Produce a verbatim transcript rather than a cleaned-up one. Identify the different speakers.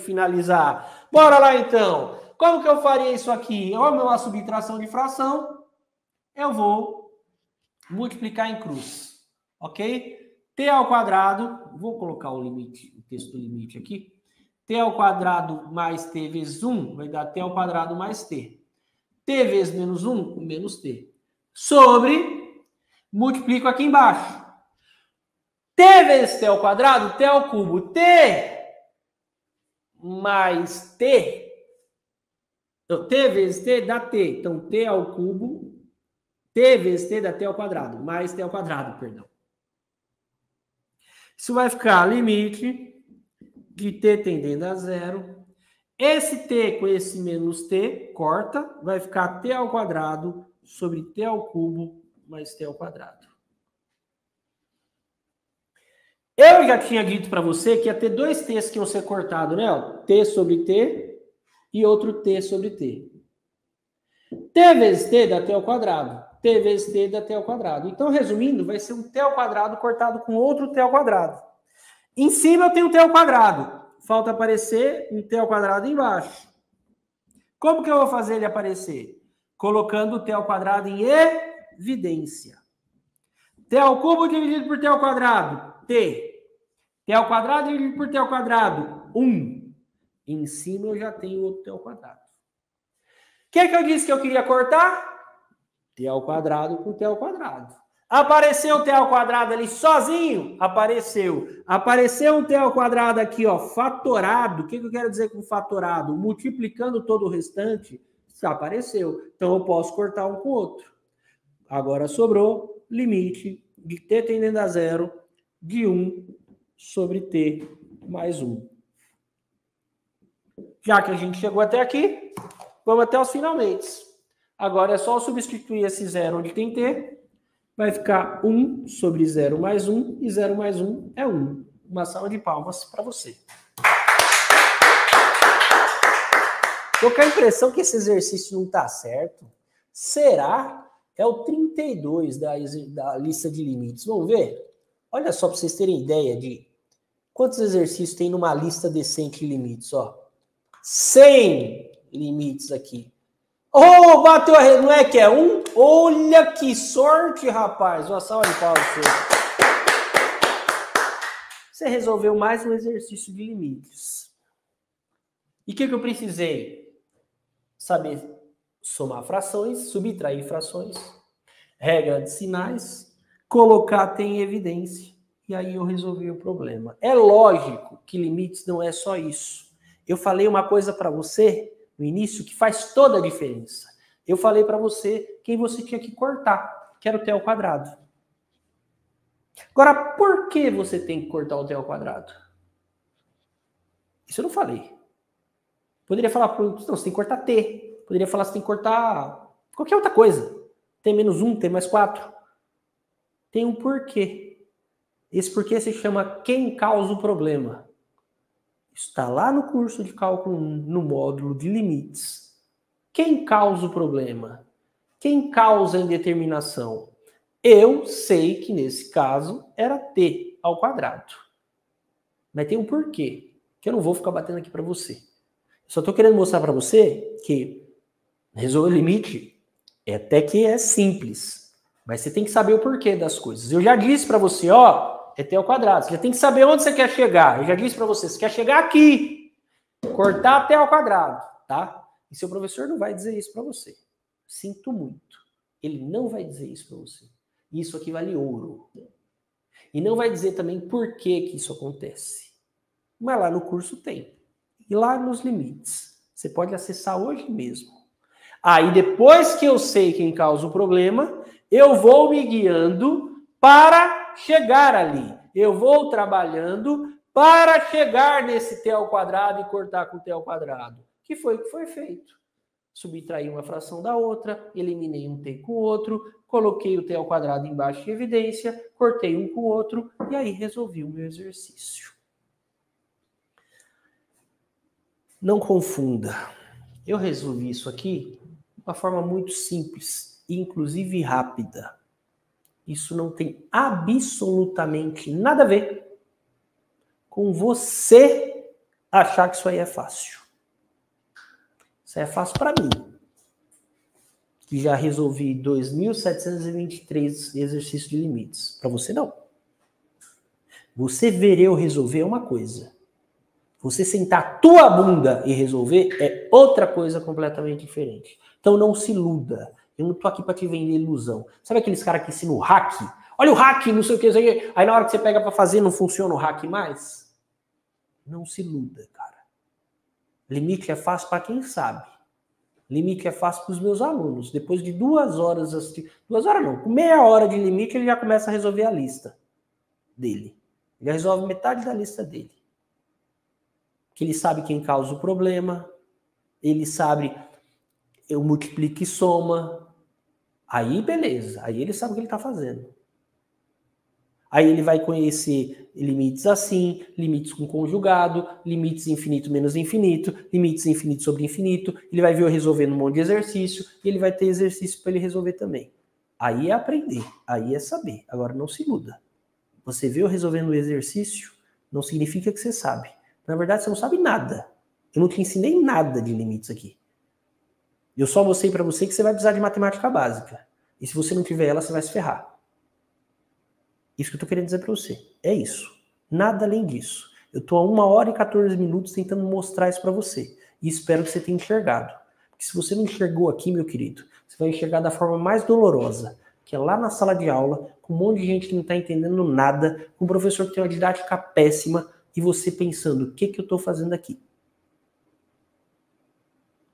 Speaker 1: finalizar. Bora lá, então. Como que eu faria isso aqui? Olha uma subtração de fração. Eu vou multiplicar em cruz. Ok? T ao quadrado. Vou colocar o limite, o texto do limite aqui. T ao quadrado mais T vezes um vai dar T ao quadrado mais T. T vezes menos um, menos T. Sobre, multiplico aqui embaixo. T vezes T ao quadrado, T ao cubo. T mais T. Então, T vezes T dá T. Então, T ao cubo. T vezes T dá T ao quadrado. Mais T ao quadrado, perdão. Isso vai ficar limite de T tendendo a zero. Esse T com esse menos T, corta. Vai ficar T ao quadrado sobre T ao cubo mais T ao quadrado. Eu já tinha dito para você que ia ter dois T's que iam ser cortados, né? T sobre T e outro T sobre T. T vezes T dá T ao quadrado. T vezes T dá T ao quadrado. Então, resumindo, vai ser um T ao quadrado cortado com outro T ao quadrado. Em cima eu tenho um T ao quadrado. Falta aparecer um T ao quadrado embaixo. Como que eu vou fazer ele aparecer? Colocando o T ao quadrado em evidência. T ao cubo dividido por T ao quadrado. T. T ao quadrado dividido por T ao quadrado. um. Em cima eu já tenho outro T ao quadrado. O que, que eu disse que eu queria cortar? T ao quadrado com T ao quadrado. Apareceu o T ao quadrado ali sozinho? Apareceu. Apareceu um T ao quadrado aqui, ó, fatorado. O que, que eu quero dizer com fatorado? Multiplicando todo o restante. Já apareceu. Então eu posso cortar um com o outro. Agora sobrou limite de T tendendo a zero de um sobre T mais um. Já que a gente chegou até aqui, vamos até os finalmente. Agora é só substituir esse zero onde tem T. Vai ficar um sobre zero mais um. E zero mais um é um. Uma salva de palmas para você. Tô com a impressão que esse exercício não está certo. Será? É o trinta e dois da, da lista de limites. Vamos ver? Olha só para vocês terem ideia de quantos exercícios tem numa lista decente de limites. Ó. cem limites aqui. Oh, bateu a rede, não é que é um? Olha que sorte, rapaz. Uma salva de palmas. Você resolveu mais um exercício de limites. E o que, que eu precisei? Saber somar frações, subtrair frações, regra de sinais, colocar T em evidência. E aí eu resolvi o problema. É lógico que limites não é só isso. Eu falei uma coisa para você no início que faz toda a diferença. Eu falei para você quem você tinha que cortar, que era o T ao quadrado. Agora, por que você tem que cortar o T ao quadrado? Isso eu não falei. Poderia falar, não, você tem que cortar T. Poderia falar, você tem que cortar qualquer outra coisa. T menos um, T mais quatro. Tem um porquê. Esse porquê se chama quem causa o problema. Está lá no curso de cálculo um, no módulo de limites. Quem causa o problema? Quem causa a indeterminação? Eu sei que nesse caso era T ao quadrado. Mas tem um porquê, que eu não vou ficar batendo aqui para você. Só estou querendo mostrar para você que resolver o limite é até que é simples. Mas você tem que saber o porquê das coisas. Eu já disse para você, ó, é T ao quadrado. Você já tem que saber onde você quer chegar. Eu já disse para você, você quer chegar aqui. Cortar T ao quadrado, tá? E seu professor não vai dizer isso para você. Sinto muito. Ele não vai dizer isso para você. Isso aqui vale ouro. E não vai dizer também por que que isso acontece. Mas lá no curso tem. E lá nos limites. Você pode acessar hoje mesmo. Aí depois que eu sei quem causa o problema, eu vou me guiando para chegar ali. Eu vou trabalhando para chegar nesse T ao quadrado e cortar com T ao quadrado. Que foi o que foi feito. Subtraí uma fração da outra, eliminei um T com o outro, coloquei o T ao quadrado embaixo de evidência, cortei um com o outro e aí resolvi o meu exercício. Não confunda. Eu resolvi isso aqui de uma forma muito simples e inclusive rápida. Isso não tem absolutamente nada a ver com você achar que isso aí é fácil. Isso aí é fácil para mim, que já resolvi dois mil setecentos e vinte e três exercícios de limites. Para você, não. Você ver eu resolver é uma coisa. Você sentar a tua bunda e resolver é outra coisa completamente diferente. Então não se iluda. Eu não tô aqui para te vender ilusão. Sabe aqueles caras que ensinam o hack? Olha o hack, não sei o que, não sei o que. Aí na hora que você pega para fazer não funciona o hack mais? Não se iluda, cara. Limite é fácil para quem sabe. Limite é fácil para os meus alunos. Depois de duas horas, assistir, duas horas não, com meia hora de limite ele já começa a resolver a lista dele. Ele já resolve metade da lista dele. Que ele sabe quem causa o problema, ele sabe eu multiplico e soma. Aí beleza, aí ele sabe o que ele está fazendo. Aí ele vai conhecer limites assim, limites com conjugado, limites infinito menos infinito, limites infinito sobre infinito. Ele vai ver eu resolvendo um monte de exercício e ele vai ter exercício para ele resolver também. Aí é aprender, aí é saber. Agora não se iluda. Você vê eu resolvendo o exercício, não significa que você sabe. Na verdade, você não sabe nada. Eu não te ensinei nada de limites aqui. Eu só mostrei para você que você vai precisar de matemática básica. E se você não tiver ela, você vai se ferrar. Isso que eu tô querendo dizer para você. É isso. Nada além disso. Eu tô há uma hora e quatorze minutos tentando mostrar isso para você. E espero que você tenha enxergado. Porque se você não enxergou aqui, meu querido, você vai enxergar da forma mais dolorosa, que é lá na sala de aula, com um monte de gente que não tá entendendo nada, com um professor que tem uma didática péssima, e você pensando, o que que eu tô fazendo aqui?